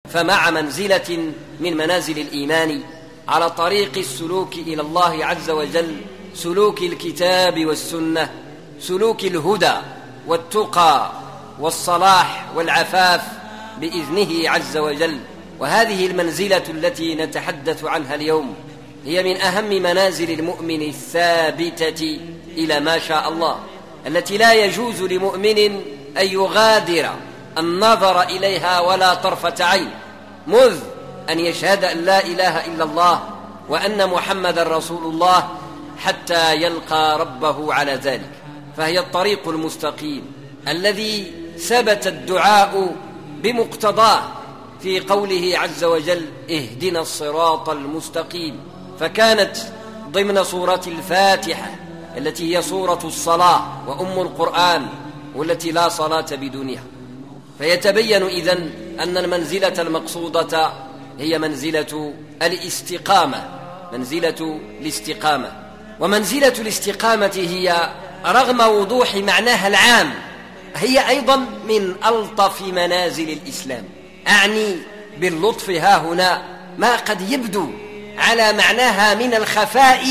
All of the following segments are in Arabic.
فمع منزلة من منازل الإيمان على طريق السلوك إلى الله عز وجل، سلوك الكتاب والسنة، سلوك الهدى والتقى والصلاح والعفاف بإذنه عز وجل. وهذه المنزلة التي نتحدث عنها اليوم هي من أهم منازل المؤمن الثابتة إلى ما شاء الله، التي لا يجوز لمؤمن أن يغادر النظر إليها ولا طرفة عين منذ أن يشهد أن لا إله إلا الله وأن محمد رسول الله حتى يلقى ربه على ذلك. فهي الطريق المستقيم الذي ثبت الدعاء بمقتضاه في قوله عز وجل: اهدنا الصراط المستقيم. فكانت ضمن سورة الفاتحة التي هي سورة الصلاة وأم القرآن، والتي لا صلاة بدونها. فيتبين إذن أن المنزلة المقصودة هي منزلة الاستقامة، منزلة الاستقامة. ومنزلة الاستقامة هي رغم وضوح معناها العام هي أيضا من ألطف منازل الإسلام. أعني باللطف ها هنا ما قد يبدو على معناها من الخفاء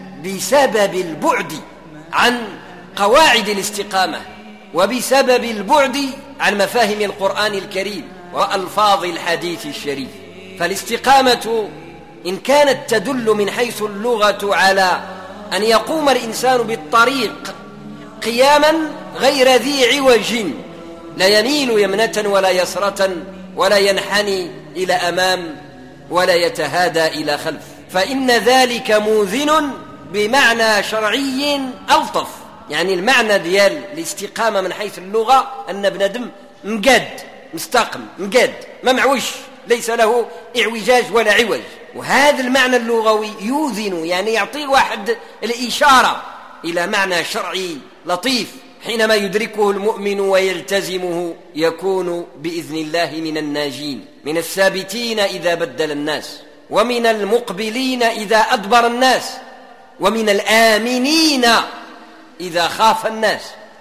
بسبب البعد عن قواعد الاستقامة، وبسبب البعد عن مفاهيم القرآن الكريم وألفاظ الحديث الشريف. فالاستقامة إن كانت تدل من حيث اللغة على أن يقوم الإنسان بالطريق قياما غير ذي عوج، لا يميل يمنة ولا يسرة، ولا ينحني إلى أمام ولا يتهادى إلى خلف، فإن ذلك موذن بمعنى شرعي ألطف. يعني المعنى ديال الاستقامة من حيث اللغة أن بنادم مقاد مستقم، مقاد ما معوش، ليس له اعوجاج ولا عوج. وهذا المعنى اللغوي يوذن، يعني يعطي واحد الإشارة إلى معنى شرعي لطيف. حينما يدركه المؤمن ويلتزمه يكون بإذن الله من الناجين، من الثابتين إذا بدل الناس، ومن المقبلين إذا أدبر الناس، ومن الآمنين إذا خاف الناس.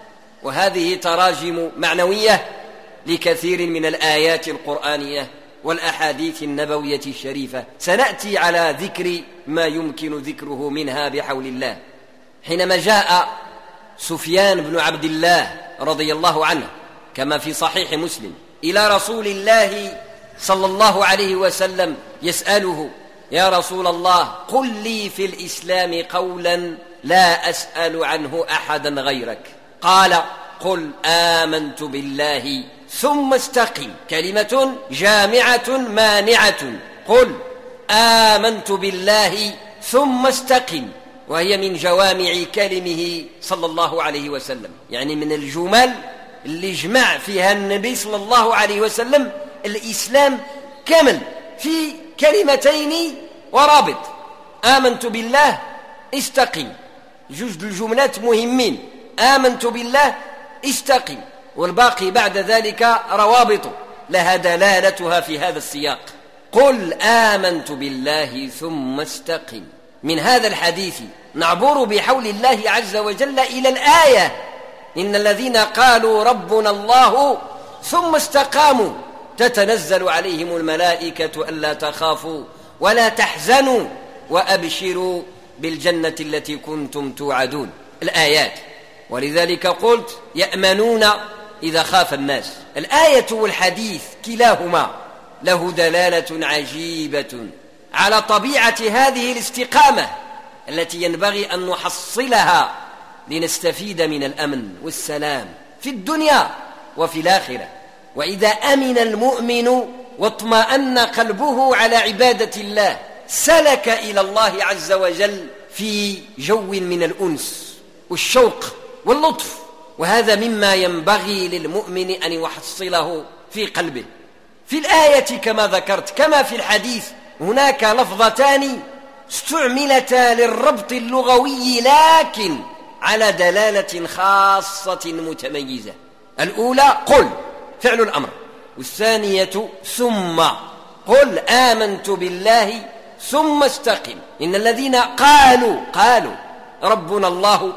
وهذه تراجم معنوية لكثير من الآيات القرآنية والأحاديث النبوية الشريفة، سنأتي على ذكر ما يمكن ذكره منها بحول الله. حينما جاء سفيان بن عبد الله رضي الله عنه كما في صحيح مسلم إلى رسول الله صلى الله عليه وسلم يسأله: يا رسول الله، قل لي في الإسلام قولا لا أسأل عنه أحدا غيرك. قال: قل آمنت بالله ثم استقم. كلمة جامعة مانعة. قل آمنت بالله ثم استقم، وهي من جوامع كلمه صلى الله عليه وسلم، يعني من الجمل اللي جمع فيها النبي صلى الله عليه وسلم الإسلام كامل في كلمتين ورابط: آمنت بالله، استقم. جوج الجملات مهمين: آمنت بالله، استقم، والباقي بعد ذلك روابط لها دلالتها في هذا السياق. قل آمنت بالله ثم استقم. من هذا الحديث نعبر بحول الله عز وجل إلى الآية: إن الذين قالوا ربنا الله ثم استقاموا تتنزل عليهم الملائكة ألا تخافوا ولا تحزنوا وأبشروا بالجنة التي كنتم توعدون. الآيات. ولذلك قلت يأمنون إذا خاف الناس. الآية والحديث كلاهما له دلالة عجيبة على طبيعة هذه الاستقامة التي ينبغي أن نحصلها لنستفيد من الأمن والسلام في الدنيا وفي الآخرة. وإذا أمن المؤمن واطمأن قلبه على عبادة الله سلك إلى الله عز وجل في جو من الأنس والشوق واللطف، وهذا مما ينبغي للمؤمن أن يحصله في قلبه. في الآية كما ذكرت كما في الحديث هناك لفظتان استعملتا للربط اللغوي لكن على دلالة خاصة متميزة. الأولى قل فعل الأمر، والثانية ثم. قل آمنت بالله ثم استقم. إن الذين قالوا ربنا الله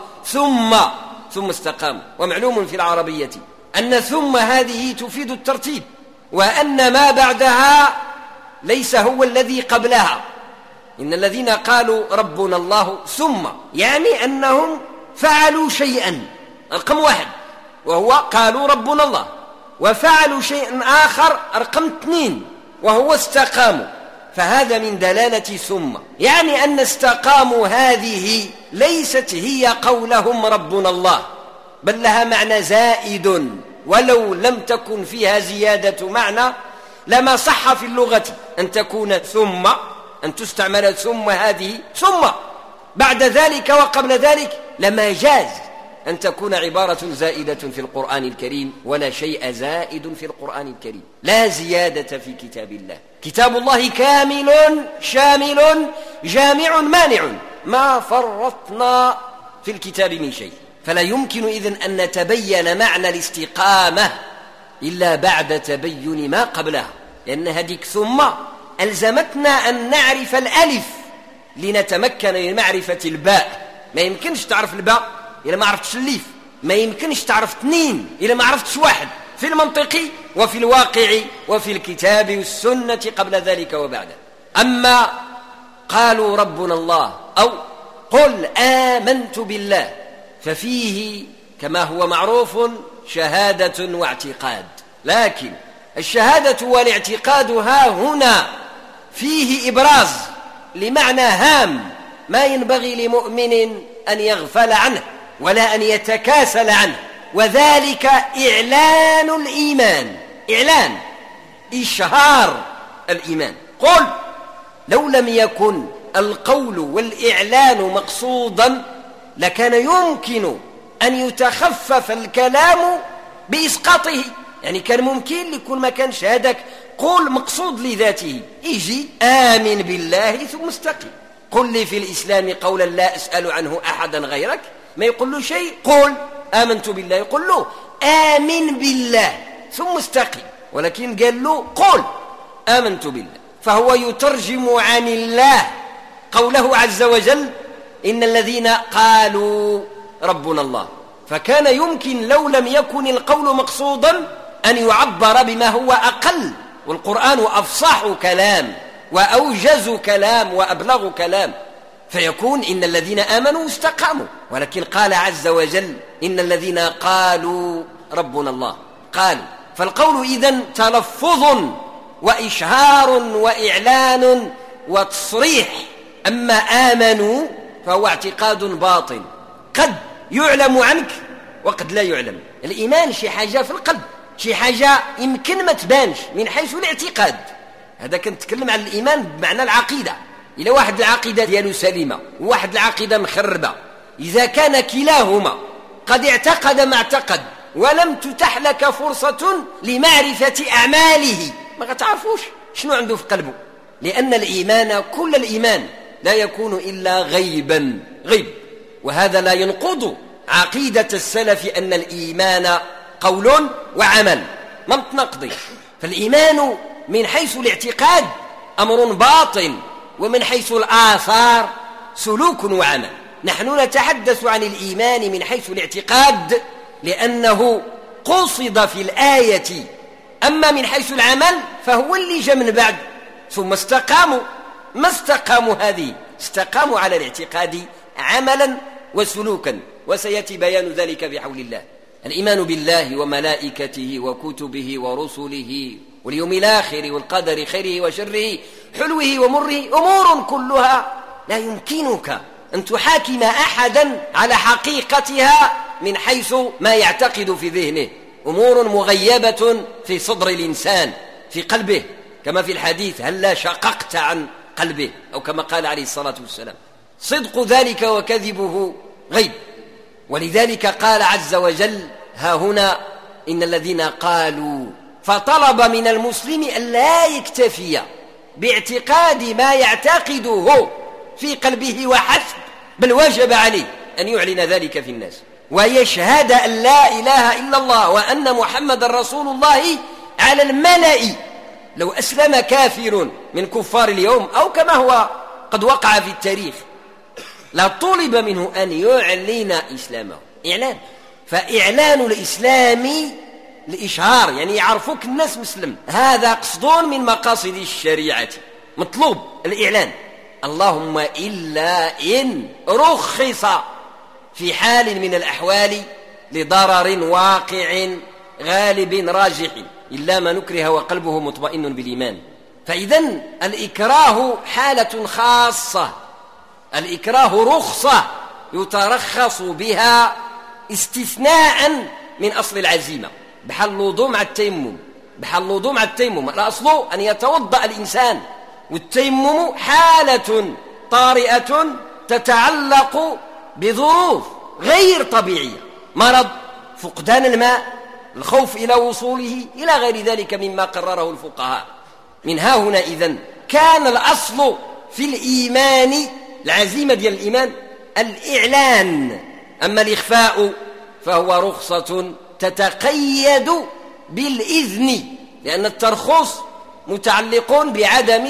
ثم استقاموا. ومعلوم في العربية أن ثم هذه تفيد الترتيب، وأن ما بعدها ليس هو الذي قبلها. إن الذين قالوا ربنا الله ثم يعني أنهم فعلوا شيئا رقم 1 وهو قالوا ربنا الله، وفعلوا شيئا آخر رقم 2 وهو استقاموا، فهذا من دلالة ثم، يعني أن استقاموا هذه ليست هي قولهم ربنا الله، بل لها معنى زائد، ولو لم تكن فيها زيادة معنى لما صح في اللغة أن تكون ثم، أن تستعمل ثم هذه ثم بعد ذلك وقبل ذلك، لما جاز أن تكون عبارة زائدة في القرآن الكريم، ولا شيء زائد في القرآن الكريم، لا زيادة في كتاب الله. كتاب الله كامل شامل جامع مانع، ما فرطنا في الكتاب من شيء. فلا يمكن إذن أن نتبين معنى الاستقامة إلا بعد تبين ما قبلها، لأن هذيك ثم ألزمتنا أن نعرف الألف لنتمكن من معرفة الباء. ما يمكنش تعرف الباء إلا ما عرفتش الليف، ما يمكنش تعرف 2 إلا ما عرفتش 1 في المنطق وفي الواقع وفي الكتاب والسنة قبل ذلك وبعده. أما قالوا ربنا الله أو قل آمنت بالله، ففيه كما هو معروف شهادة واعتقاد، لكن الشهادة والاعتقاد ها هنا فيه إبراز لمعنى هام ما ينبغي لمؤمن أن يغفل عنه ولا أن يتكاسل عنه، وذلك إعلان الإيمان، إعلان إشهار الإيمان. قل لو لم يكن القول والإعلان مقصودا لكان يمكن أن يتخفف الكلام بإسقاطه، يعني كان ممكن لكل ما كانش هذاك قول مقصود لذاته، يجي آمن بالله ثم استقم، قل لي في الإسلام قولا لا أسأل عنه أحدا غيرك، ما يقول له شيء قل آمنت بالله، يقول له آمن بالله ثم استقم، ولكن قال له قل آمنت بالله، فهو يترجم عن الله قوله عز وجل إن الذين قالوا ربنا الله. فكان يمكن لو لم يكن القول مقصودا أن يعبر بما هو أقل، والقرآن أفصح كلام وأوجز كلام وأبلغ كلام، فيكون إن الذين آمنوا استقاموا، ولكن قال عز وجل إن الذين قالوا ربنا الله، قالوا، فالقول إذن تلفظ وإشهار وإعلان وتصريح. أما آمنوا فهو اعتقاد باطن قد يعلم عنك وقد لا يعلم. الإيمان شي حاجة في القلب، شي حاجة يمكن ما تبانش من حيث الاعتقاد، هذا كنتكلم عن الإيمان بمعنى العقيدة. إلى واحد العقيدة ديالو سليمة وواحد العقيدة مخربة، إذا كان كلاهما قد اعتقد ما اعتقد ولم تتح لك فرصة لمعرفة أعماله، ما تعرفوش شنو عنده في قلبه، لأن الإيمان كل الإيمان لا يكون إلا غيبا، غيب، وهذا لا ينقض عقيدة السلف أن الإيمان قول وعمل، ما متنقضي. فالإيمان من حيث الاعتقاد أمر باطن، ومن حيث الآثار سلوك وعمل. نحن نتحدث عن الإيمان من حيث الاعتقاد لأنه قصد في الآية، أما من حيث العمل فهو اللي جاء من بعد. ثم استقاموا، ما استقاموا هذه، استقاموا على الاعتقاد عملا وسلوكا، وسيأتي بيان ذلك بحول الله. الإيمان بالله وملائكته وكتبه ورسله واليوم الآخر والقدر خيره وشره حلوه ومره أمور كلها لا يمكنك أن تحاكم أحدا على حقيقتها من حيث ما يعتقد في ذهنه، أمور مغيبة في صدر الإنسان في قلبه، كما في الحديث هلا شققت عن قلبه، أو كما قال عليه الصلاة والسلام. صدق ذلك وكذبه غيب، ولذلك قال عز وجل ها هنا إن الذين قالوا، فطلب من المسلم أن لا يكتفي باعتقاد ما يعتقده في قلبه وحسب، بل وجب عليه أن يعلن ذلك في الناس ويشهد أن لا إله إلا الله وأن محمد رسول الله على الملأ. لو أسلم كافر من كفار اليوم أو كما هو قد وقع في التاريخ لا طلب منه أن يعلن إسلامه، إعلان. فإعلان الإسلام الإشهار، يعني يعرفوك الناس مسلم. هذا قصد من مقاصد الشريعة، مطلوب الإعلان. اللهم إلا إن رخص في حال من الأحوال لضرر واقع غالب راجح، إلا ما نكره وقلبه مطمئن بالإيمان. فإذن الإكراه حالة خاصة، الإكراه رخصة يترخص بها استثناء من أصل العزيمة، بحال الوضوء مع التيمم. بحال الوضوء مع التيمم، الأصل أن يتوضأ الإنسان، والتيمم حالة طارئة تتعلق بظروف غير طبيعية، مرض، فقدان الماء، الخوف إلى وصوله، إلى غير ذلك مما قرره الفقهاء. من ها هنا إذن كان الأصل في الإيمان، العزيمة ديال الإيمان، الإعلان. أما الإخفاء فهو رخصة تتقيد بالإذن، لأن الترخص متعلق بعدم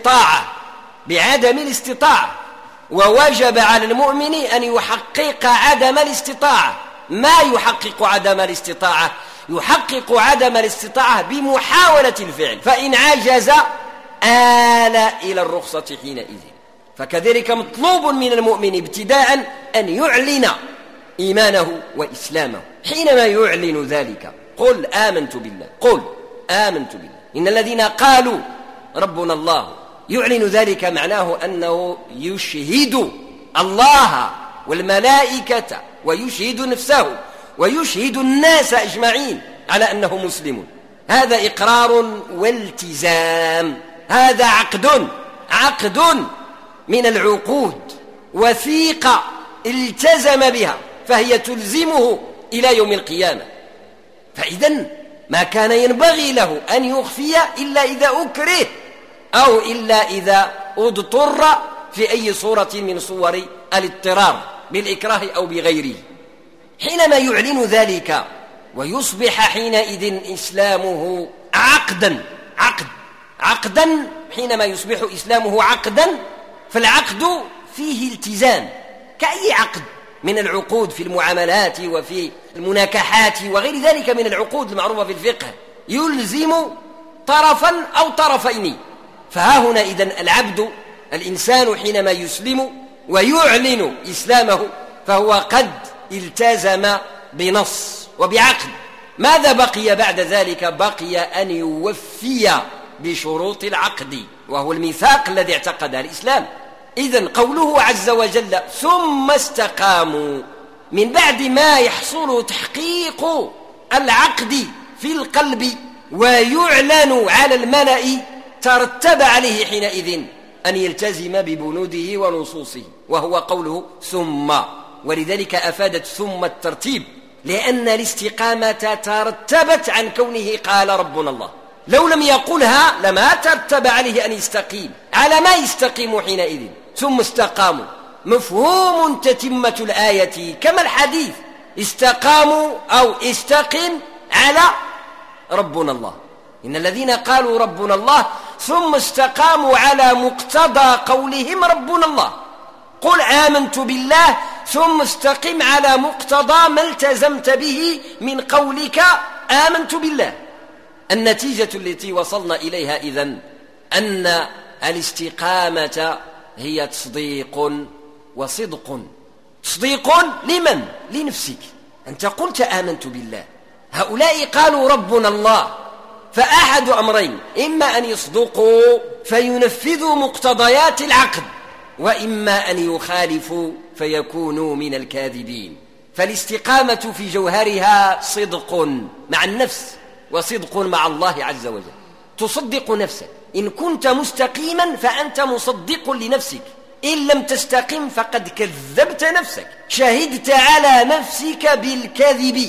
الاستطاعة، ووجب على المؤمن أن يحقق عدم الاستطاعة. ما يحقق عدم الاستطاعة؟ يحقق عدم الاستطاعة بمحاولة الفعل، فإن عجز آل إلى الرخصة حينئذ. فكذلك مطلوب من المؤمن ابتداء أن يعلن إيمانه وإسلامه. حينما يعلن ذلك قل آمنت بالله، إن الذين قالوا ربنا الله، يعلن ذلك معناه أنه يشهد الله والملائكة ويشهد نفسه ويشهد الناس أجمعين على أنه مسلم. هذا إقرار والتزام، هذا عقد من العقود، وثيقة التزم بها، فهي تلزمه إلى يوم القيامة. فإذن ما كان ينبغي له أن يخفي إلا إذا أكره، أو إلا إذا اضطر في أي صورة من صور الاضطرار بالإكراه أو بغيره. حينما يعلن ذلك ويصبح حينئذ إسلامه عقدا، حينما يصبح إسلامه عقدا، فالعقد فيه التزام كأي عقد من العقود في المعاملات وفي المناكحات وغير ذلك من العقود المعروفة في الفقه، يلزم طرفا أو طرفين. فها هنا إذن الإنسان حينما يسلم ويعلن إسلامه فهو قد التزم بنص وبعقد. ماذا بقي بعد ذلك؟ بقي أن يوفي بشروط العقد، وهو الميثاق الذي اعتقده الإسلام. إذن قوله عز وجل ثم استقاموا، من بعد ما يحصل تحقيق العقد في القلب ويعلن على الملأ، ترتب عليه حينئذ أن يلتزم ببنوده ونصوصه، وهو قوله ثم. ولذلك أفادت ثم الترتيب، لأن الاستقامة ترتبت عن كونه قال ربنا الله. لو لم يقلها لما ترتب عليه أن يستقيم. على ما يستقيم حينئذ؟ ثم استقاموا، مفهوم تتمة الآية كما الحديث، استقاموا أو استقم على ربنا الله. إن الذين قالوا ربنا الله ثم استقاموا على مقتضى قولهم ربنا الله. قل آمنت بالله ثم استقم على مقتضى ما التزمت به من قولك آمنت بالله. النتيجة التي وصلنا إليها إذن أن الاستقامة هي تصديق وصدق. تصديق لمن؟ لنفسك. أنت قلت آمنت بالله، هؤلاء قالوا ربنا الله، فأحد أمرين: إما أن يصدقوا فينفذوا مقتضيات العقد، وإما أن يخالفوا فيكونوا من الكاذبين. فالاستقامة في جوهرها صدق مع النفس وصدق مع الله عز وجل. تصدق نفسك، إن كنت مستقيما فأنت مصدق لنفسك، إن لم تستقم فقد كذبت نفسك، شهدت على نفسك بالكذب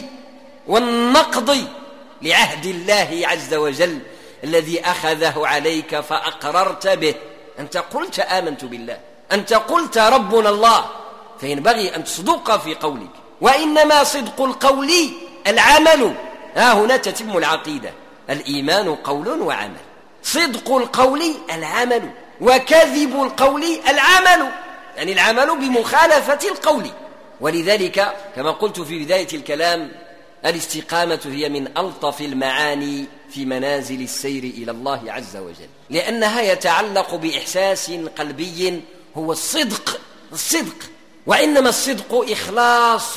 والنقض لعهد الله عز وجل الذي أخذه عليك فأقررت به. أنت قلت آمنت بالله، أنت قلت ربنا الله، فينبغي أن تصدق في قولك. وإنما صدق القول العمل. ها هنا تتم العقيدة، الإيمان قول وعمل. صدق القول العمل، وكذب القول العمل، يعني العمل بمخالفة القول. ولذلك كما قلت في بداية الكلام الاستقامة هي من ألطف المعاني في منازل السير إلى الله عز وجل، لأنها يتعلق بإحساس قلبي هو الصدق. وإنما الصدق إخلاص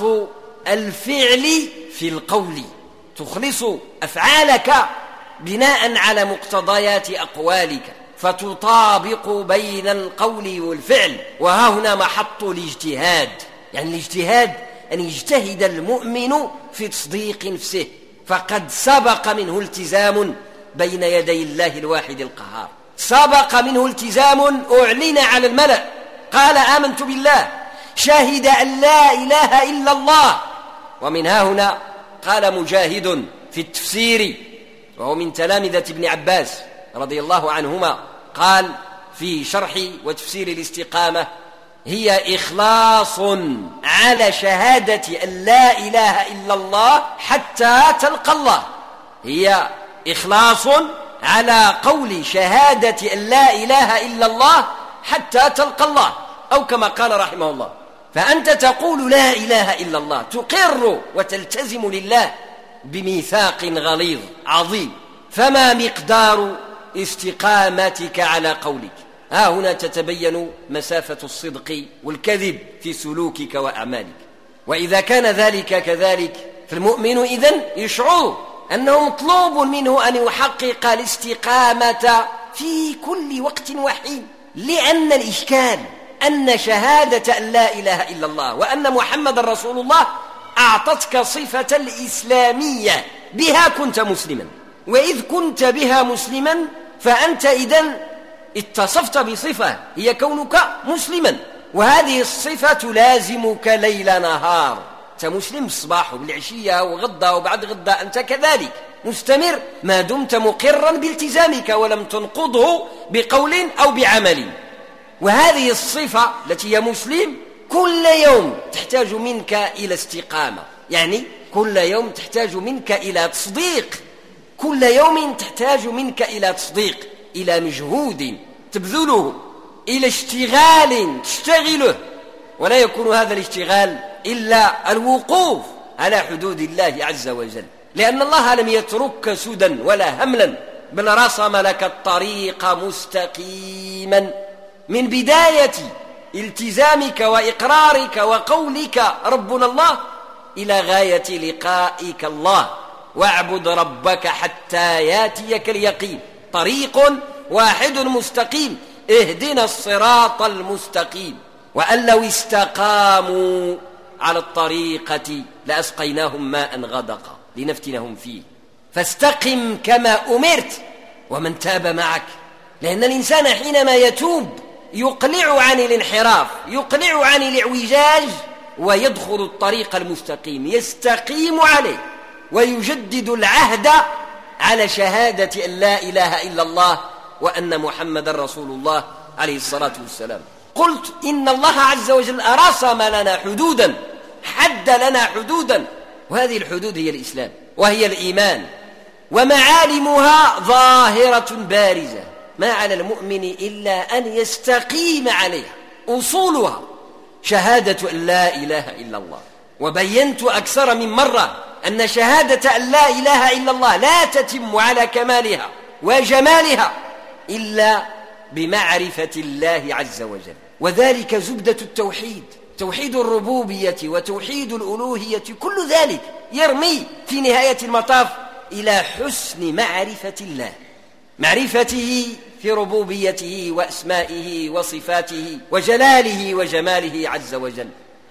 الفعل في القول، تخلص أفعالك بناء على مقتضيات أقوالك فتطابق بين القول والفعل. وها هنا محط الاجتهاد، يعني الاجتهاد أن يجتهد المؤمن في تصديق نفسه، فقد سبق منه التزام بين يدي الله الواحد القهار، سبق منه التزام أعلن على الملأ، قال آمنت بالله، شهد أن لا إله إلا الله. ومن ها هنا قال مجاهد في التفسير، وهو من تلامذة ابن عباس رضي الله عنهما، قال في شرح وتفسير الاستقامة: هي إخلاص على شهادة أن لا إله إلا الله حتى تلقى الله. هي إخلاص على قول شهادة أن لا إله إلا الله حتى تلقى الله، أو كما قال رحمه الله: فأنت تقول لا إله إلا الله، تقر وتلتزم لله بميثاق غليظ عظيم، فما مقدار استقامتك على قولك؟ ها هنا تتبين مسافة الصدق والكذب في سلوكك وأعمالك. وإذا كان ذلك كذلك، فالمؤمن إذن يشعر أنه مطلوب منه أن يحقق الاستقامة في كل وقت وحين، لأن الإشكال أن شهادة أن لا إله إلا الله وأن محمد رسول الله أعطتك صفة الإسلامية، بها كنت مسلما، وإذ كنت بها مسلما فأنت إذن اتصفت بصفة هي كونك مسلما، وهذه الصفة تلازمك ليل نهار. أنت مسلم الصباح وبالعشية وغدا وبعد غدا، أنت كذلك مستمر ما دمت مقرا بالتزامك ولم تنقضه بقول أو بعمل. وهذه الصفة التي هي مسلم كل يوم تحتاج منك إلى استقامة، يعني كل يوم تحتاج منك إلى تصديق، كل يوم تحتاج منك إلى تصديق، إلى مجهود تبذله، إلى اشتغال تشتغله. ولا يكون هذا الاشتغال إلا الوقوف على حدود الله عز وجل، لأن الله لم يتركك سدى ولا هملا، بل رسم لك الطريق مستقيما من بداية التزامك وإقرارك وقولك ربنا الله إلى غاية لقائك الله. واعبد ربك حتى ياتيك اليقين، طريق واحد مستقيم، اهدنا الصراط المستقيم. وأن لو استقاموا على الطريقة لأسقيناهم ماء غدقا لنفتنهم فيه، فاستقم كما أمرت ومن تاب معك. لأن الإنسان حينما يتوب يقلع عن الانحراف، يقلع عن الاعوجاج، ويدخل الطريق المستقيم، يستقيم عليه ويجدد العهد على شهادة أن لا إله إلا الله وأن محمد رسول الله عليه الصلاة والسلام. قلت إن الله عز وجل رسم لنا حدودا، حد لنا حدودا، وهذه الحدود هي الإسلام وهي الإيمان، ومعالمها ظاهرة بارزة، ما على المؤمن إلا أن يستقيم عليها. أصولها شهادة أن لا إله إلا الله. وبينت أكثر من مرة أن شهادة أن لا إله إلا الله لا تتم على كمالها وجمالها إلا بمعرفة الله عز وجل، وذلك زبدة التوحيد، توحيد الربوبية وتوحيد الألوهية، كل ذلك يرمي في نهاية المطاف إلى حسن معرفة الله، معرفته في ربوبيته وأسمائه وصفاته وجلاله وجماله عز وجل،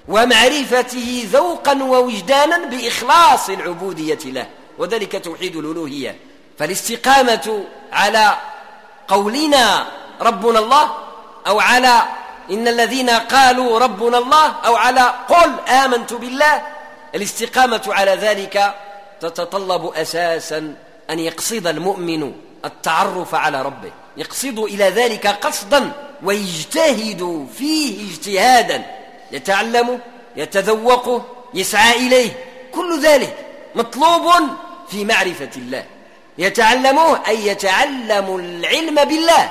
ومعرفته ذوقا ووجدانا بإخلاص العبودية له، وذلك توحيد الألوهية. فالاستقامة على قولنا ربنا الله، أو على إن الذين قالوا ربنا الله، أو على قل آمنت بالله، الاستقامة على ذلك تتطلب أساسا أن يقصد المؤمن التعرف على ربه، يقصد إلى ذلك قصدا ويجتهد فيه اجتهادا، يتعلمه يتذوقه يسعى إليه، كل ذلك مطلوب في معرفة الله. يتعلمه أي يتعلم العلم بالله،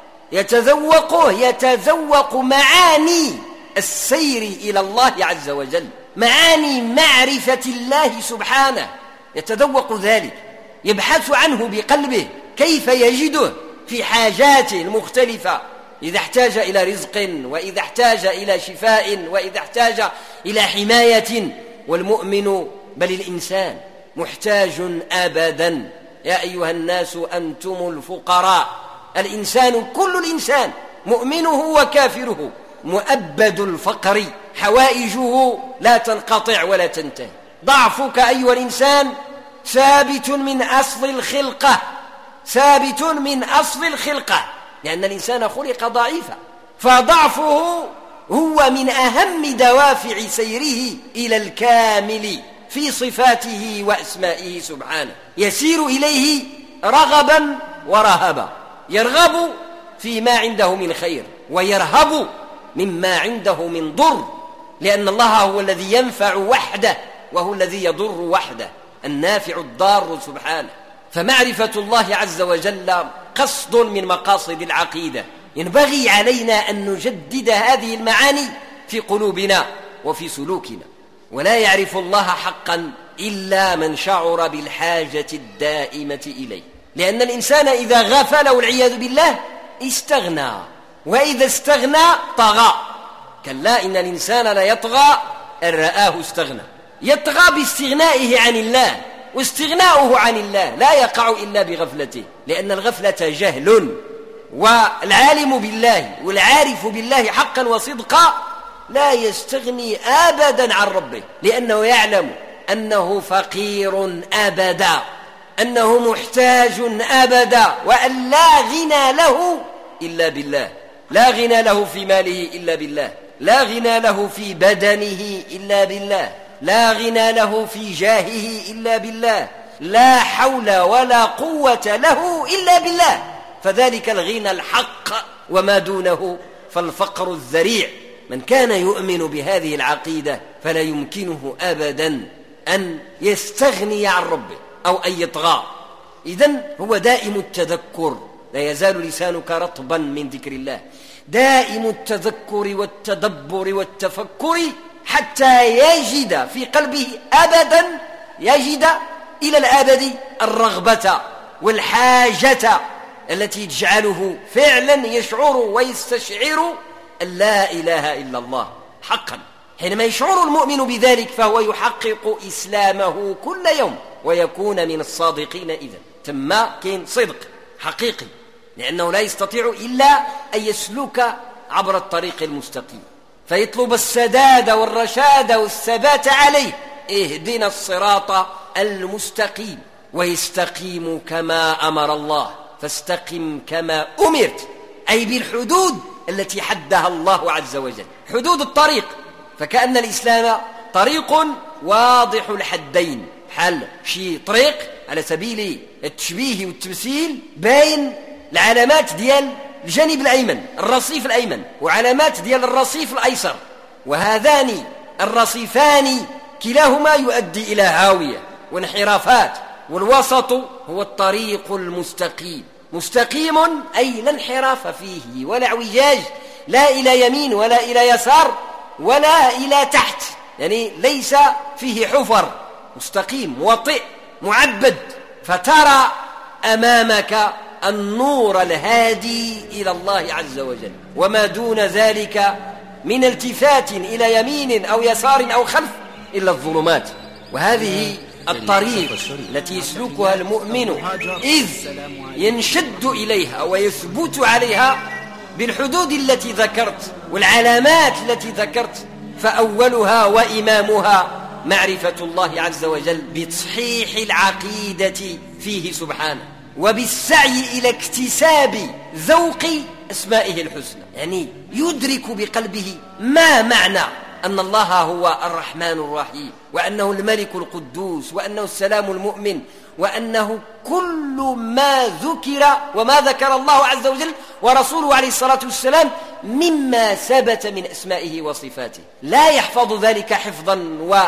يتذوقه يتذوق معاني السير إلى الله عز وجل، معاني معرفة الله سبحانه يتذوق ذلك، يبحث عنه بقلبه كيف يجده في حاجاته المختلفة، إذا احتاج إلى رزق، وإذا احتاج إلى شفاء، وإذا احتاج إلى حماية. والمؤمن بل الإنسان محتاج أبدا. يا أيها الناس أنتم الفقراء. الإنسان كل الإنسان مؤمنه وكافره مؤبد الفقر، حوائجه لا تنقطع ولا تنتهي. ضعفك أيها الإنسان ثابت من أصل الخلقة، ثابت من أصل الخلقة، لأن الإنسان خلق ضعيفا، فضعفه هو من أهم دوافع سيره إلى الكامل في صفاته وأسمائه سبحانه. يسير إليه رغبا ورهبا، يرغب فيما عنده من خير ويرهب مما عنده من ضر، لأن الله هو الذي ينفع وحده وهو الذي يضر وحده، النافع الضار سبحانه. فمعرفة الله عز وجل قصد من مقاصد العقيدة، ينبغي علينا أن نجدد هذه المعاني في قلوبنا وفي سلوكنا. ولا يعرف الله حقا إلا من شعر بالحاجة الدائمة إليه، لأن الإنسان إذا غفل والعياذ بالله استغنى، وإذا استغنى طغى. كلا إن الإنسان لا يطغى أن رآه استغنى، يطغى باستغنائه عن الله، واستغناؤه عن الله لا يقع إلا بغفلته، لأن الغفلة جهل. والعالم بالله والعارف بالله حقا وصدقا لا يستغني أبدا عن ربه، لأنه يعلم أنه فقير أبدا، أنه محتاج أبدا، وأن لا غنى له إلا بالله، لا غنى له في ماله إلا بالله، لا غنى له في بدنه إلا بالله، لا غنى له في جاهه إلا بالله، لا حول ولا قوة له إلا بالله، فذلك الغنى الحق، وما دونه فالفقر الذريع. من كان يؤمن بهذه العقيدة فلا يمكنه أبدا أن يستغني عن ربه أو أن يطغى. إذن هو دائم التذكر، لا يزال لسانك رطبا من ذكر الله، دائم التذكر والتدبر والتفكر، حتى يجد في قلبه أبدا، يجد إلى الأبد الرغبة والحاجة التي تجعله فعلا يشعر ويستشعر أن لا إله إلا الله حقا. حينما يشعر المؤمن بذلك فهو يحقق إسلامه كل يوم ويكون من الصادقين. إذن ثم كين صدق حقيقي، لأنه لا يستطيع إلا أن يسلك عبر الطريق المستقيم، فيطلب السداد والرشاد والثبات عليه، اهدنا الصراط المستقيم، ويستقيم كما أمر الله، فاستقم كما أمرت، أي بالحدود التي حدها الله عز وجل، حدود الطريق. فكأن الإسلام طريق واضح الحدين، حل شي طريق على سبيل التشبيه والتمثيل بين العلامات ديال الجانب الأيمن، الرصيف الأيمن، وعلامات ديال الرصيف الأيسر، وهذان الرصيفان كلاهما يؤدي إلى هاوية وانحرافات، والوسط هو الطريق المستقيم. مستقيم أي لا انحراف فيه ولا اعوجاج، لا إلى يمين ولا إلى يسار ولا إلى تحت، يعني ليس فيه حفر، مستقيم موطئ معبد، فترى أمامك النور الهادي إلى الله عز وجل، وما دون ذلك من التفات إلى يمين أو يسار أو خلف إلا الظلمات. وهذه الطريق التي يسلكها المؤمن إذ ينشد إليها ويثبت عليها بالحدود التي ذكرت والعلامات التي ذكرت، فأولها وإمامها معرفة الله عز وجل بتصحيح العقيدة فيه سبحانه، وبالسعي إلى اكتساب ذوق أسمائه الحسنى، يعني يدرك بقلبه ما معنى أن الله هو الرحمن الرحيم، وأنه الملك القدوس، وأنه السلام المؤمن، وأنه كل ما ذكر وما ذكر الله عز وجل ورسوله عليه الصلاة والسلام مما ثبت من أسمائه وصفاته، لا يحفظ ذلك حفظا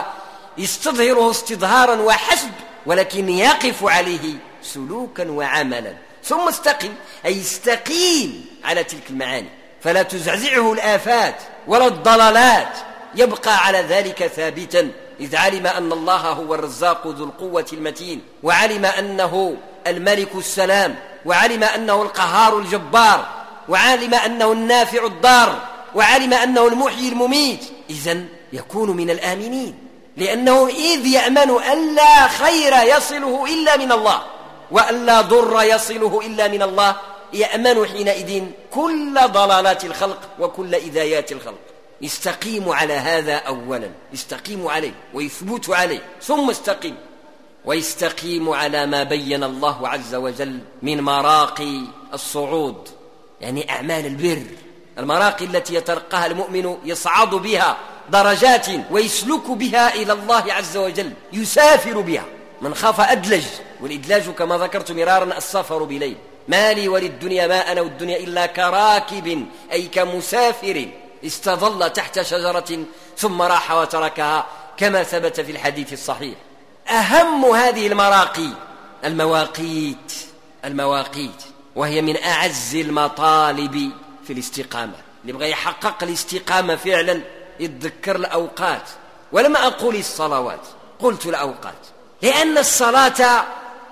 ويستظهره استظهارا وحسب، ولكن يقف عليه سلوكا وعملا. ثم استقم، أي استقيم على تلك المعاني، فلا تزعزعه الآفات ولا الضلالات، يبقى على ذلك ثابتا إذ علم أن الله هو الرزاق ذو القوة المتين، وعلم أنه الملك السلام، وعلم أنه القهار الجبار، وعلم أنه النافع الضار، وعلم أنه المحيي المميت، إذن يكون من الآمنين، لأنه إذ يأمن أن لا خير يصله إلا من الله وأن لا ضر يصله إلا من الله، يأمن حينئذ كل ضلالات الخلق وكل إذايات الخلق. استقيموا على هذا أولا، استقيموا عليه ويثبتوا عليه، ثم استقيموا ويستقيموا على ما بين الله عز وجل من مراقي الصعود، يعني أعمال البر، المراقي التي يترقاها المؤمن يصعد بها درجات ويسلك بها إلى الله عز وجل، يسافر بها. من خاف أدلج، والإدلاج كما ذكرت مرارا السفر بليل. ما لي وللدنيا ما أنا والدنيا إلا كراكب، أي كمسافر استظل تحت شجرة ثم راح وتركها، كما ثبت في الحديث الصحيح. أهم هذه المراقي المواقيت، وهي من أعز المطالب في الاستقامة. اللي بغى يحقق الاستقامة فعلا يتذكر الأوقات، ولم أقول الصلوات، قلت الأوقات، لأن الصلاة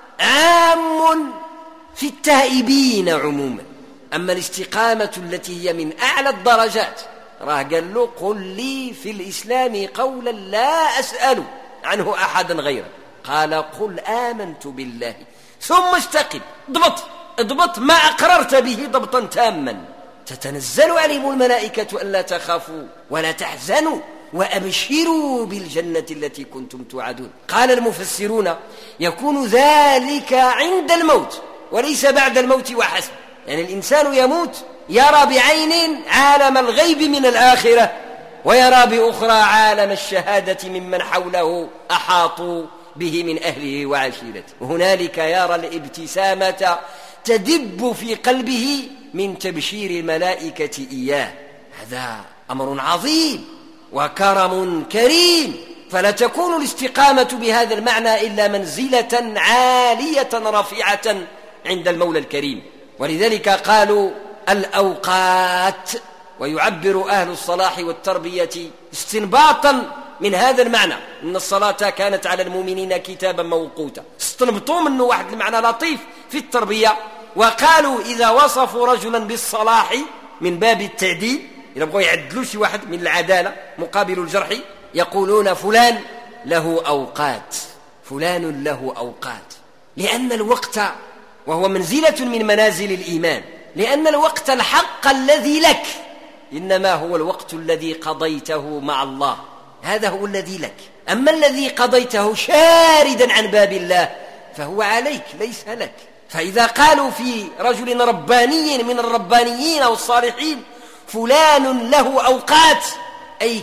عام في التائبين عموما، أما الاستقامة التي هي من أعلى الدرجات راه قال له قل لي في الإسلام قولا لا أسأل عنه أحدا غيره، قال قل آمنت بالله ثم استقم. اضبط ما أقررت به ضبطا تاما. تتنزل عليهم الملائكة ألا تخافوا ولا تحزنوا وأبشروا بالجنة التي كنتم توعدون. قال المفسرون يكون ذلك عند الموت وليس بعد الموت وحسب، يعني الإنسان يموت يرى بعين عالم الغيب من الآخرة، ويرى بأخرى عالم الشهادة ممن حوله أحاطوا به من أهله وعشيرته، وهنالك يرى الابتسامة تدب في قلبه من تبشير الملائكة إياه. هذا أمر عظيم وكرم كريم، فلا تكون الاستقامة بهذا المعنى إلا منزلة عالية رفيعة عند المولى الكريم. ولذلك قالوا الأوقات، ويعبر أهل الصلاح والتربية استنباطا من هذا المعنى إن الصلاة كانت على المؤمنين كتابا موقوتا، استنبطوا منه واحد المعنى لطيف في التربية، وقالوا إذا وصفوا رجلا بالصلاح من باب التعديل، إذا بغوا يعدلوا شي واحد من العدالة مقابل الجرح، يقولون فلان له أوقات، فلان له أوقات، لأن الوقت وهو منزلة من منازل الإيمان، لأن الوقت الحق الذي لك إنما هو الوقت الذي قضيته مع الله، هذا هو الذي لك. أما الذي قضيته شاردا عن باب الله فهو عليك ليس لك. فإذا قالوا في رجل رباني من الربانيين والصالحين فلان له أوقات، أي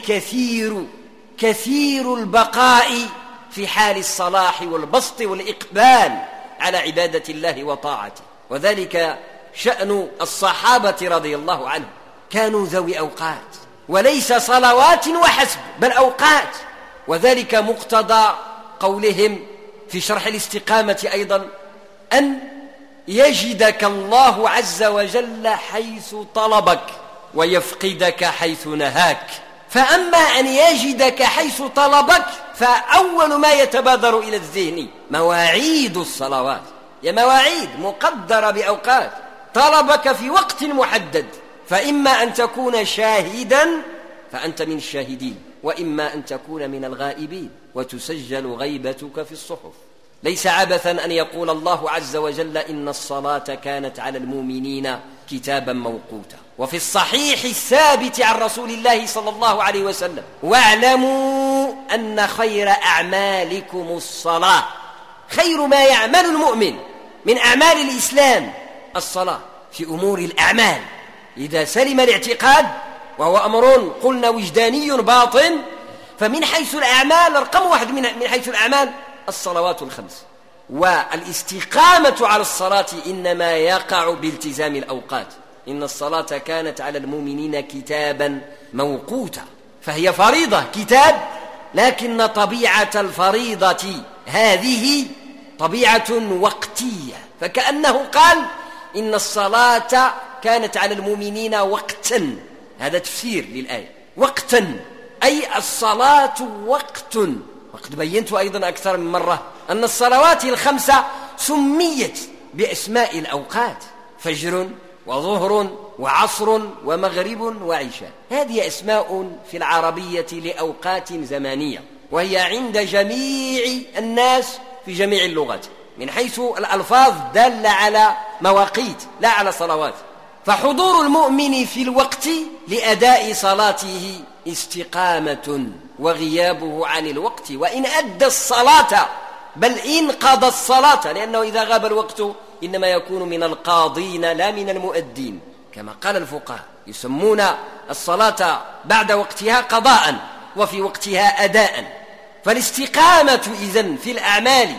كثير البقاء في حال الصلاح والبسط والإقبال على عبادة الله وطاعته. وذلك شأن الصحابة رضي الله عنهم، كانوا ذوي أوقات، وليس صلوات وحسب بل أوقات. وذلك مقتضى قولهم في شرح الاستقامة أيضا أن يجدك الله عز وجل حيث طلبك ويفقدك حيث نهاك. فأما أن يجدك حيث طلبك فأول ما يتبادر إلى الذهن مواعيد الصلوات، يا مواعيد مقدرة بأوقات، طلبك في وقت محدد، فإما أن تكون شاهدا فأنت من الشاهدين، وإما أن تكون من الغائبين وتسجل غيبتك في الصحف. ليس عبثا أن يقول الله عز وجل إن الصلاة كانت على المؤمنين كتابا موقوتا. وفي الصحيح الثابت عن رسول الله صلى الله عليه وسلم واعلموا أن خير أعمالكم الصلاة. خير ما يعمل المؤمن من أعمال الإسلام الصلاة. في أمور الأعمال إذا سلم الاعتقاد وهو أمر قلنا وجداني باطن، فمن حيث الأعمال رقم واحد من حيث الأعمال الصلوات الخمس. والاستقامة على الصلاة إنما يقع بالتزام الأوقات. إن الصلاة كانت على المؤمنين كتابا موقوتا، فهي فريضة كتاب، لكن طبيعة الفريضة هذه طبيعة وقتية، فكأنه قال إن الصلاة كانت على المؤمنين وقتا. هذا تفسير للآية، وقتا أي الصلاة وقت. وقد بينت أيضا أكثر من مرة أن الصلوات الخمسة سميت بأسماء الأوقات: فجر وظهر وعصر ومغرب وعشاء. هذه أسماء في العربية لأوقات زمانية، وهي عند جميع الناس في جميع اللغات من حيث الألفاظ دالة على مواقيت لا على صلوات. فحضور المؤمن في الوقت لأداء صلاته استقامة، وغيابه عن الوقت وإن أدى الصلاة بل إن قضى الصلاة، لأنه إذا غاب الوقت إنما يكون من القاضين لا من المؤدين، كما قال الفقهاء يسمون الصلاة بعد وقتها قضاء وفي وقتها أداء. فالاستقامة إذن في الأعمال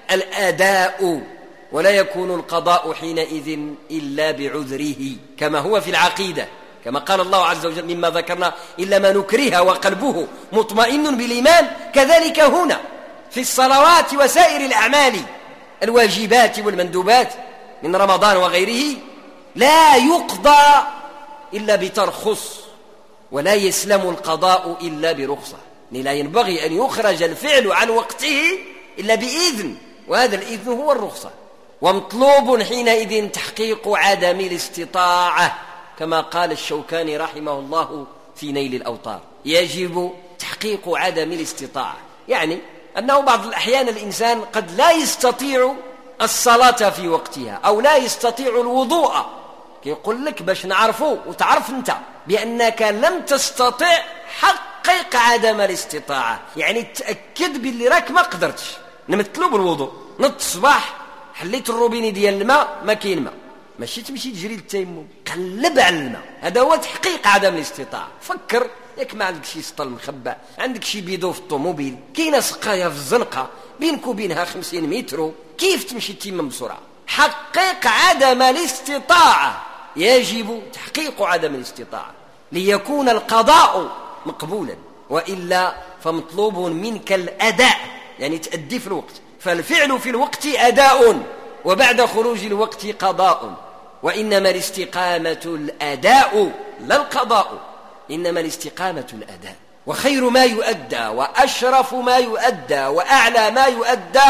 الأداء، ولا يكون القضاء حينئذ إلا بعذره، كما هو في العقيدة، كما قال الله عز وجل: مما ذكرنا إلا ما نكره وقلبه مطمئن بالإيمان. كذلك هنا في الصلوات وسائر الأعمال الواجبات والمندوبات من رمضان وغيره لا يقضى إلا بترخص، ولا يسلم القضاء إلا برخصة. لا ينبغي أن يخرج الفعل عن وقته إلا بإذن، وهذا الإذن هو الرخصة. ومطلوب حينئذ تحقيق عدم الاستطاعة، كما قال الشوكاني رحمه الله في نيل الأوطار: يجب تحقيق عدم الاستطاعة، يعني أنه بعض الأحيان الإنسان قد لا يستطيع الصلاة في وقتها أو لا يستطيع الوضوء، يقول لك باش نعرفه وتعرف أنت بأنك لم تستطع، حقق عدم الاستطاعة، يعني تأكد باللي راك ما قدرتش. نمثلوا بالوضوء، نض الصباح حليت الروبيني ديال الماء ما كاين ماء، ماشي تمشي تجري للتيمم، قلب على الماء، هذا هو تحقيق عدم الاستطاعة. فكر ياك ما عندك شي سطل مخبى، عندك شي بيدو في الطوموبيل، كاينه سقايه في الزنقه بينك وبينها 50 متر، كيف تمشي تيمم بسرعه؟ حقق عدم الاستطاعة، يجب تحقيق عدم الاستطاعة ليكون القضاء مقبولا، وإلا فمطلوب منك الأداء، يعني تأدي في الوقت. فالفعل في الوقت أداء، وبعد خروج الوقت قضاء، وإنما الاستقامة الأداء لا القضاء، إنما الاستقامة الأداء. وخير ما يؤدى وأشرف ما يؤدى وأعلى ما يؤدى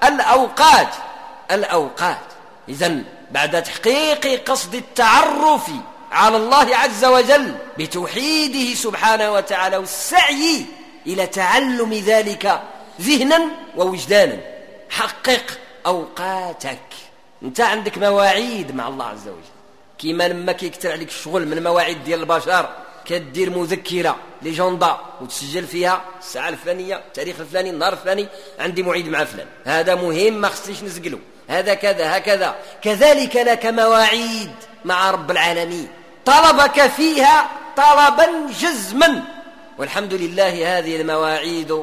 الأوقات. إذن بعد تحقيق قصد التعرف على الله عز وجل بتوحيده سبحانه وتعالى والسعي إلى تعلم ذلك ذهنا ووجدانا، حقق أوقاتك. أنت عندك مواعيد مع الله عز وجل، كيما لما كيكتر عليك الشغل من مواعيد ديال البشر كدير مذكرة لجندا وتسجل فيها الساعة الفلانية، التاريخ الفلاني، النهار الفلاني، عندي موعد مع فلان، هذا مهم ما خصنيش نسجله، هذا كذا هكذا. كذلك لك مواعيد مع رب العالمين طلبك فيها طلبا جزما، والحمد لله هذه المواعيد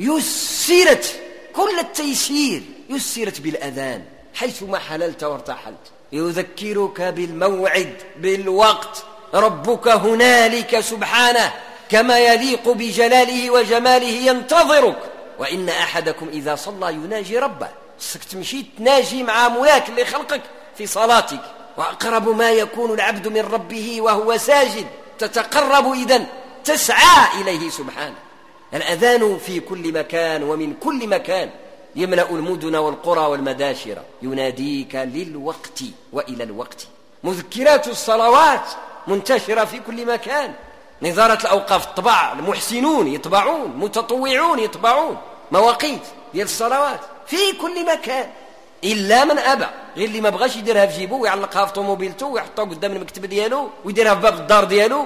يسرت كل التيسير، يسرت بالأذان حيثما حللت وارتحلت، يذكرك بالموعد بالوقت. ربك هنالك سبحانه كما يليق بجلاله وجماله ينتظرك، وإن أحدكم إذا صلى يناجي ربه. خصك تمشي تناجي مع مولاك اللي خلقك في صلاتك، وأقرب ما يكون العبد من ربه وهو ساجد، تتقرب إذن، تسعى إليه سبحانه. الأذان في كل مكان ومن كل مكان يملأ المدن والقرى والمداشر، يناديك للوقت وإلى الوقت. مذكرات الصلوات منتشرة في كل مكان، نظارة الأوقاف الطباع، المحسنون يطبعون، متطوعون يطبعون مواقيت ديال الصلوات في كل مكان، إلا من أبى، غير اللي ما بغاش يديرها في جيبه ويعلقها في طوموبيلته ويحطها قدام المكتب ديالو ويديرها في باب الدار ديالو،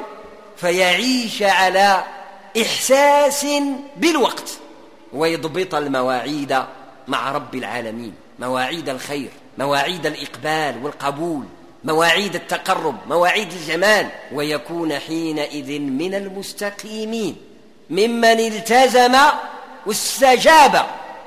فيعيش على إحساس بالوقت ويضبط المواعيد مع رب العالمين، مواعيد الخير، مواعيد الإقبال والقبول، مواعيد التقرب، مواعيد الجمال، ويكون حينئذ من المستقيمين ممن التزم واستجاب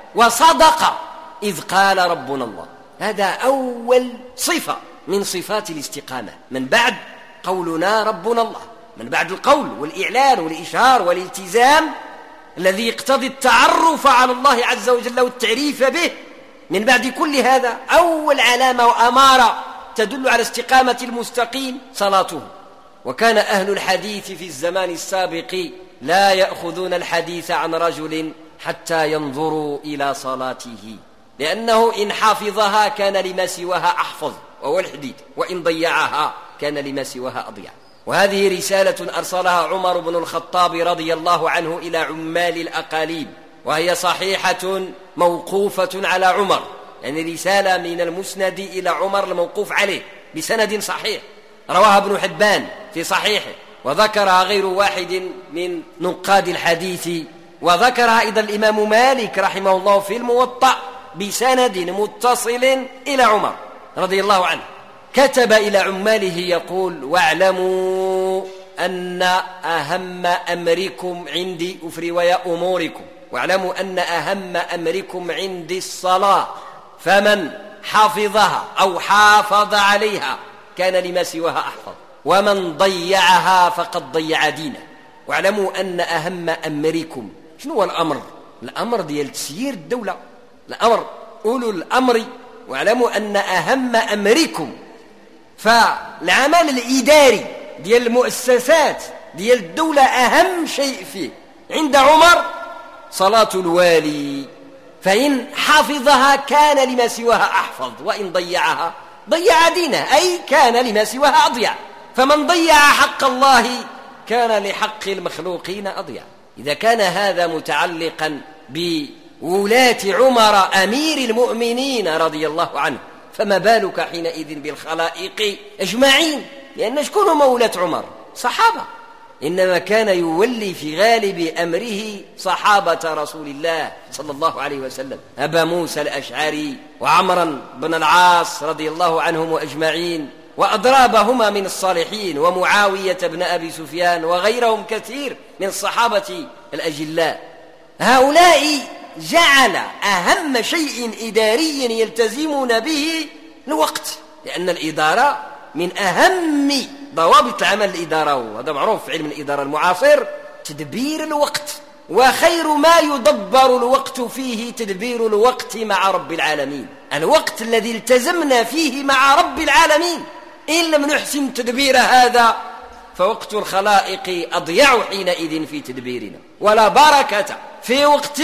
وصدق إذ قال ربنا الله. هذا أول صفة من صفات الاستقامة، من بعد قولنا ربنا الله، من بعد القول والإعلان والإشهار والالتزام الذي يقتضي التعرف على الله عز وجل والتعريف به، من بعد كل هذا أول علامة وأمارة تدل على استقامة المستقيم صلاته. وكان أهل الحديث في الزمان السابق لا يأخذون الحديث عن رجل حتى ينظروا إلى صلاته، لأنه إن حافظها كان لما سواها أحفظ وهو الحديث، وإن ضيعها كان لما سواها أضيع. وهذه رسالة أرسلها عمر بن الخطاب رضي الله عنه إلى عمال الأقاليم، وهي صحيحة موقوفة على عمر، يعني رسالة من المسند إلى عمر الموقوف عليه بسند صحيح، رواها ابن حبان في صحيحه، وذكرها غير واحد من نقاد الحديث، وذكرها أيضا الإمام مالك رحمه الله في الموطأ بسند متصل إلى عمر رضي الله عنه. كتب إلى عماله يقول: واعلموا أن أهم أمركم عندي في رواية أموركم، واعلموا أن أهم أمركم عندي الصلاة، فمن حافظها أو حافظ عليها كان لما سواها أحفظ، ومن ضيعها فقد ضيع دينه. واعلموا أن أهم أمركم، شنو هو الأمر؟ الأمر ديال تسيير الدولة، الأمر أولو الأمر. واعلموا أن أهم أمركم، فالعمل الإداري ديال المؤسسات ديال الدولة أهم شيء فيه عند عمر صلاة الوالي، فإن حافظها كان لما سواها أحفظ، وإن ضيعها ضيع دينه، أي كان لما سواها أضيع. فمن ضيع حق الله كان لحق المخلوقين أضيع. إذا كان هذا متعلقا بولاة عمر أمير المؤمنين رضي الله عنه، فما بالك حينئذ بالخلائق أجمعين؟ لأن شكون مولاة عمر؟ صحابة، إنما كان يولي في غالب أمره صحابة رسول الله صلى الله عليه وسلم، أبا موسى الأشعري وعمرا بن العاص رضي الله عنهم أجمعين، وأضرابهما من الصالحين، ومعاوية بن أبي سفيان، وغيرهم كثير من الصحابة الأجلاء. هؤلاء جعل أهم شيء إداري يلتزمون به الوقت، لأن الإدارة من أهم ضوابط العمل الإدارة، وهذا معروف في علم الإدارة المعاصر، تدبير الوقت، وخير ما يدبر الوقت فيه تدبير الوقت مع رب العالمين، الوقت الذي التزمنا فيه مع رب العالمين. إن لم نحسن تدبير هذا فوقت الخلائق أضيع حينئذ في تدبيرنا، ولا بركة في وقت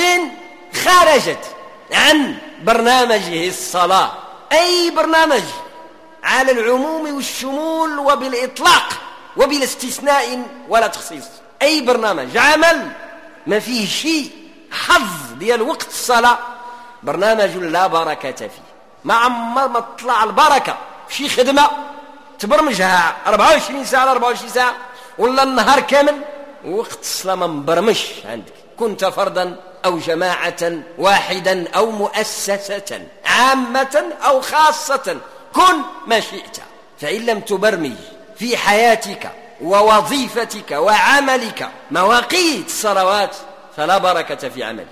خرجت عن برنامجه الصلاة، أي برنامج على العموم والشمول وبالإطلاق وبالاستثناء ولا تخصيص، أي برنامج عمل ما فيه شيء حظ ديال وقت الصلاة برنامج لا بركة فيه. ما عمر ما تطلع البركة في شي خدمة تبرمجها 24 ساعة على 24 ساعة ولا النهار كامل وقت الصلاة ما مبرمش عندك، كنت فردا أو جماعة واحدا أو مؤسسة عامة أو خاصة، كن ما شئت. فإن لم تبرمج في حياتك ووظيفتك وعملك مواقيت الصلوات فلا بركة في عملك.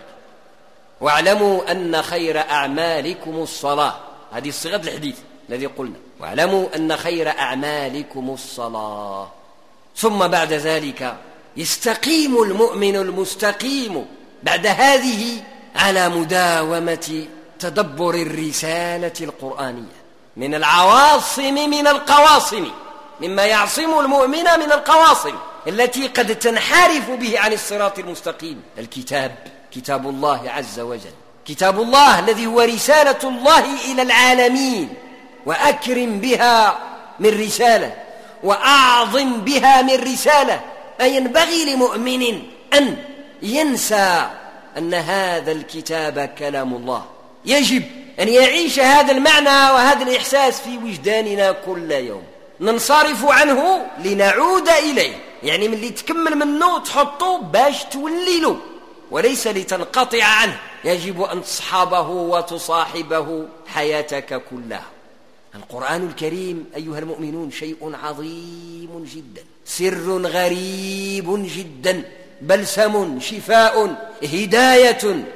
واعلموا أن خير أعمالكم الصلاة، هذه صيغة الحديث الذي قلنا، واعلموا أن خير أعمالكم الصلاة. ثم بعد ذلك يستقيم المؤمن المستقيم بعد هذه على مداومة تدبر الرسالة القرآنية من العواصم من القواصم، مما يعصم المؤمن من القواصم التي قد تنحرف به عن الصراط المستقيم. الكتاب، كتاب الله عز وجل، كتاب الله الذي هو رسالة الله إلى العالمين، وأكرم بها من رسالة وأعظم بها من رسالة. أي ينبغي لمؤمن أن ينسى أن هذا الكتاب كلام الله، يجب أن يعيش هذا المعنى وهذا الإحساس في وجداننا كل يوم، ننصرف عنه لنعود إليه، يعني من اللي تكمل منه تحطه باش تولي له وليس لتنقطع عنه. يجب أن تصحبه وتصاحبه حياتك كلها. القرآن الكريم أيها المؤمنون شيء عظيم جدا، سر غريب جدا، بلسم، شفاء، هداية،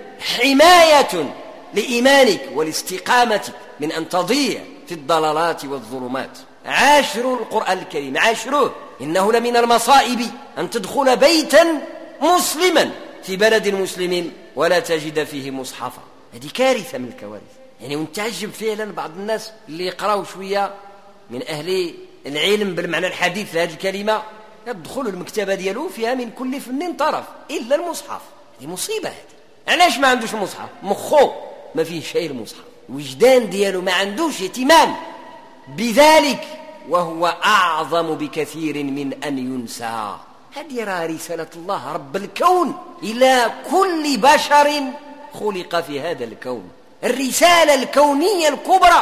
حماية لإيمانك ولاستقامتك من أن تضيع في الضلالات والظلمات. عاشروا القرآن الكريم، عاشروه، إنه لمن المصائب أن تدخل بيتا مسلما في بلد مسلم ولا تجد فيه مصحفا. هذه كارثة من الكوارث. يعني ونتعجب فعلا بعض الناس اللي يقرأوا شوية من أهل العلم بالمعنى الحديث لهذه الكلمة، يدخل المكتبة ديالو فيها من كل فن طرف إلا المصحف. هذه مصيبة. هذه علاش ما عندوش مصحف؟ مخو ما فيه شيء المصحف، وجدان ديالو ما عندوش اهتمام بذلك، وهو أعظم بكثير من أن ينسى. هذه راه رسالة الله رب الكون إلى كل بشر خلق في هذا الكون، الرسالة الكونية الكبرى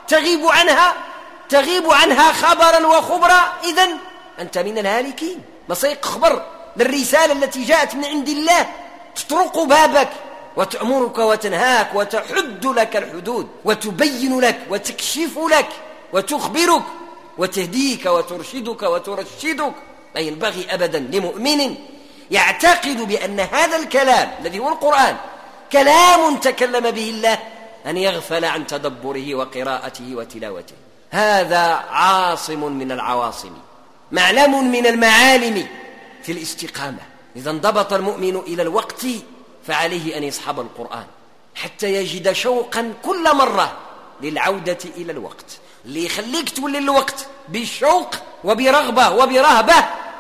تغيب عنها خبرا وخبرا، إذن أنت من الهالكين. ما سيق خبر للرسالة التي جاءت من عند الله تطرق بابك وتأمرك وتنهاك وتحد لك الحدود وتبين لك وتكشف لك وتخبرك وتهديك وترشدك وترشدك. لا ينبغي أبدا لمؤمن يعتقد بأن هذا الكلام الذي هو القرآن كلام تكلم به الله أن يغفل عن تدبره وقراءته وتلاوته. هذا عاصم من العواصم، معلم من المعالم في الاستقامة. إذا انضبط المؤمن إلى الوقت فعليه أن يصحب القرآن حتى يجد شوقا كل مرة للعودة إلى الوقت. اللي يخليك تولي الوقت بالشوق وبرغبة وبرهبة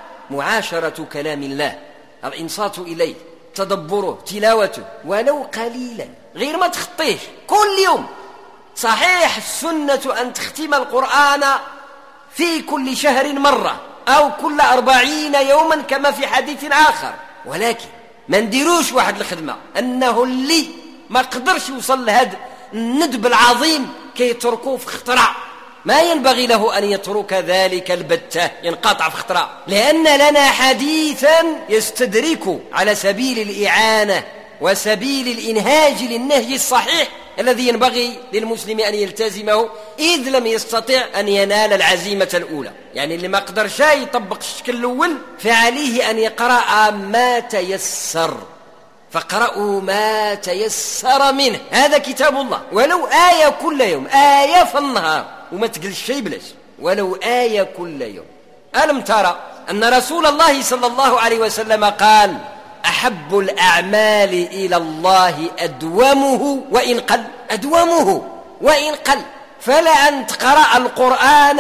معاشرة كلام الله، الإنصات إليه، تدبره، تلاوته، ولو قليلا، غير ما تخطيش كل يوم. صحيح السنة أن تختم القرآن في كل شهر مرة أو كل 40 يوما كما في حديث آخر، ولكن ما نديروش واحد الخدمة أنه اللي ما قدرش يوصل لهذا الندب العظيم كي يتركوه في اختراع. ما ينبغي له أن يترك ذلك البتة ينقطع في اختراع، لأن لنا حديثا يستدرك على سبيل الإعانة وسبيل الإنهاج للنهج الصحيح الذي ينبغي للمسلم أن يلتزمه، إذ لم يستطع أن ينال العزيمة الأولى. يعني اللي ما قدر شيء يطبق الشكل الأول فعليه أن يقرأ ما تيسر، فاقرأوا ما تيسر منه، هذا كتاب الله، ولو آية كل يوم، آية في النهار، وما تقل شيء بلاش، ولو آية كل يوم. ألم ترى أن رسول الله صلى الله عليه وسلم قال: أحب الأعمال إلى الله أدومه وإن قل، أدومه وإن قل. فلأن تقرأ القرآن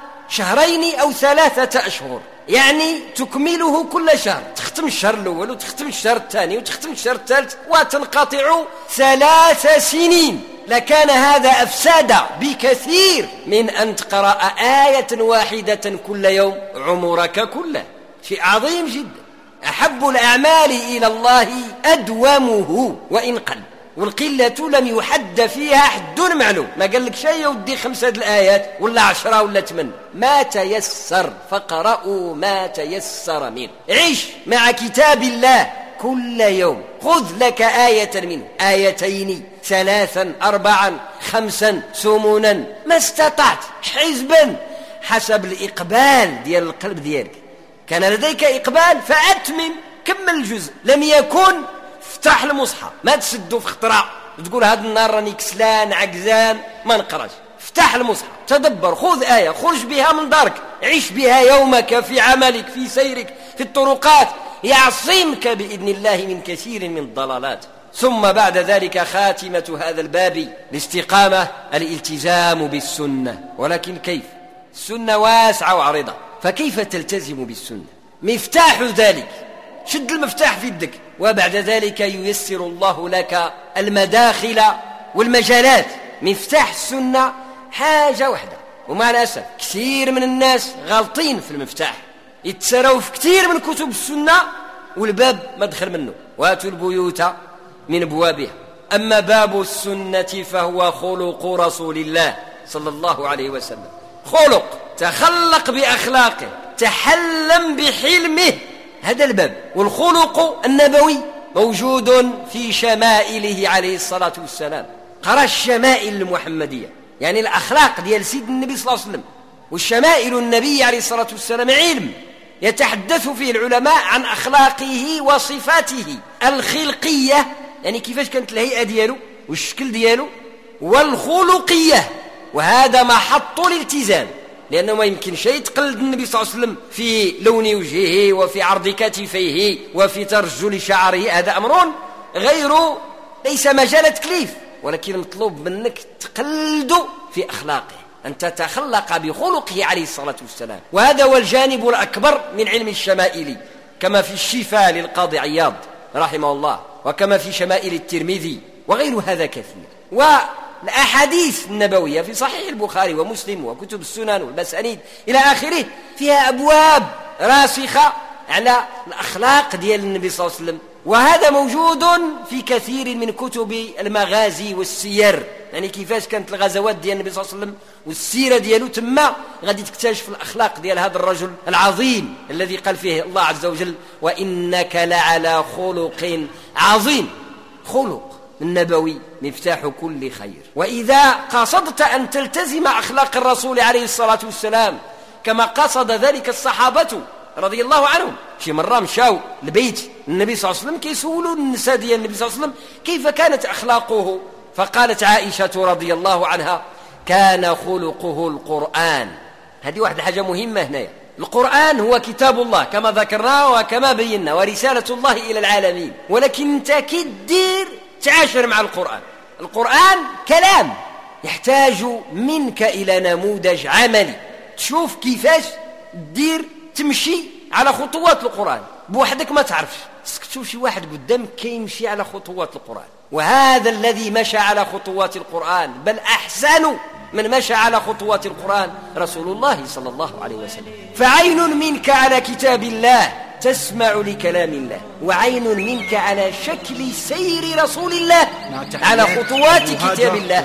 2 أو 3 أشهر، يعني تكمله كل شهر، تختم الشهر الأول وتختم الشهر الثاني وتختم الشهر الثالث وتنقطع 3 سنين، لكان هذا أفسد بكثير من أن تقرأ آية واحدة كل يوم عمرك كله. شيء عظيم جدا. أحب الأعمال إلى الله أدومه وإن قل، والقلة لم يحد فيها حد معلوم، ما قال لك شيء ودي 5 الآيات ولا 10 ولا 8، ما تيسر، فقرأوا ما تيسر منه. عيش مع كتاب الله كل يوم، خذ لك آية منه، 2 3 4 5 سمونا ما استطعت، حزبا حسب الإقبال ديال القلب ديالك. كان لديك إقبال فأتمم، كمل الجزء. لم يكن افتح المصحف، ما تسدوا في اختراع وتقول هذا النهار راني كسلان عجزان ما نقراش. افتح المصحف، تدبر، خذ آية، خرج بها من دارك، عيش بها يومك في عملك في سيرك في الطرقات، يعصمك بإذن الله من كثير من الضلالات. ثم بعد ذلك خاتمة هذا الباب الاستقامة، الالتزام بالسنة. ولكن كيف؟ السنة واسعة وعريضة، فكيف تلتزم بالسنة؟ مفتاح ذلك، شد المفتاح في يدك، وبعد ذلك ييسر الله لك المداخل والمجالات. مفتاح السنة حاجة واحدة، ومع الأسف كثير من الناس غالطين في المفتاح، يتسروا في كثير من كتب السنة والباب ما دخل منه. واتوا البيوت من أبوابها. أما باب السنة فهو خلق رسول الله صلى الله عليه وسلم، خلق، تخلق بأخلاقه، تحلم بحلمه، هذا الباب. والخلق النبوي موجود في شمائله عليه الصلاة والسلام. قرأ الشمائل المحمدية، يعني الأخلاق ديال سيد النبي صلى الله عليه وسلم. والشمائل النبي عليه الصلاة والسلام علم يتحدث فيه العلماء عن أخلاقه وصفاته الخلقية، يعني كيفاش كانت الهيئة دياله والشكل دياله، والخلقية، وهذا محط الالتزام، لأنه ما يمكن شيء تقلد النبي صلى الله عليه وسلم في لون وجهه وفي عرض كتفيه وفي ترجل شعره، هذا أمر غير ليس مجال تكليف، ولكن مطلوب منك تقلد في أخلاقه. أن تتخلق بخلقه عليه الصلاة والسلام. وهذا هو الجانب الأكبر من علم الشمائل، كما في الشفاء للقاضي عياض رحمه الله، وكما في شمائل الترمذي وغير هذا كثير. والأحاديث النبوية في صحيح البخاري ومسلم وكتب السنن والمسانيد إلى آخره فيها أبواب راسخة على الأخلاق ديال النبي صلى الله عليه وسلم، وهذا موجود في كثير من كتب المغازي والسير، يعني كيفاش كانت الغزوات ديال النبي صلى الله عليه وسلم والسيرة ديالو، تما غادي تكتشف الأخلاق ديال هذا الرجل العظيم الذي قال فيه الله عز وجل وإنك لعلى خلق عظيم. خلق النبوي مفتاح كل خير. وإذا قصدت أن تلتزم أخلاق الرسول عليه الصلاة والسلام كما قصد ذلك الصحابة رضي الله عنهم، شي مرة مشاو لبيت النبي صلى الله عليه وسلم كيسولوا النساء ديال النبي صلى الله عليه وسلم كيف كانت أخلاقه، فقالت عائشة رضي الله عنها كان خلقه القرآن. هذه واحدة حاجة مهمة هنا، القرآن هو كتاب الله كما ذكرنا وكما بينا ورسالة الله إلى العالمين، ولكن انت كي تدير تعاشر مع القرآن. القرآن كلام يحتاج منك إلى نموذج عملي، تشوف كيفاش تدير تمشي على خطوات القرآن بوحدك ما تعرفش، تشوف شي واحد قدامك كيمشي على خطوات القرآن، وهذا الذي مشى على خطوات القرآن بل أحسن من مشى على خطوات القرآن رسول الله صلى الله عليه وسلم. فعين منك على كتاب الله تسمع لكلام الله، وعين منك على شكل سير رسول الله على خطوات كتاب الله،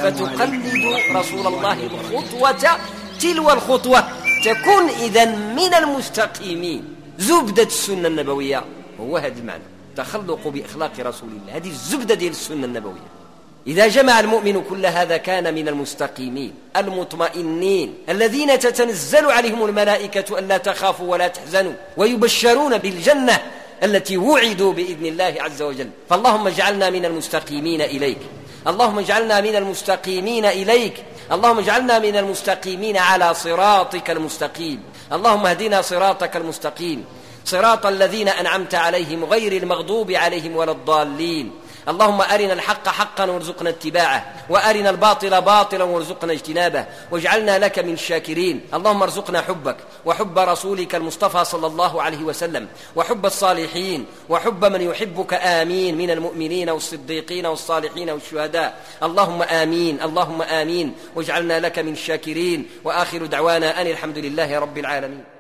فتقلد رسول الله الخطوة تلو الخطوة، تكون إذن من المستقيمين. زبدة السنة النبوية هو هذا المعنى، تخلق بإخلاق رسول الله، هذه الزبدة ديال السنة النبوية. إذا جمع المؤمن كل هذا كان من المستقيمين المطمئنين الذين تتنزل عليهم الملائكة ألا تخافوا ولا تحزنوا ويبشرون بالجنة التي وعدوا بإذن الله عز وجل. فاللهم اجعلنا من المستقيمين إليك، اللهم اجعلنا من المستقيمين إليك، اللهم اجعلنا من المستقيمين على صراطك المستقيم. اللهم اهدنا صراطك المستقيم، صراط الذين أنعمت عليهم غير المغضوب عليهم ولا الضالين. اللهم أرنا الحق حقا وارزقنا اتباعه، وأرنا الباطل باطلا وارزقنا اجتنابه، واجعلنا لك من الشاكرين. اللهم ارزقنا حبك وحب رسولك المصطفى صلى الله عليه وسلم، وحب الصالحين، وحب من يحبك، آمين، من المؤمنين والصديقين والصالحين والشهداء. اللهم آمين، اللهم آمين، واجعلنا لك من الشاكرين. وآخر دعوانا أن الحمد لله رب العالمين.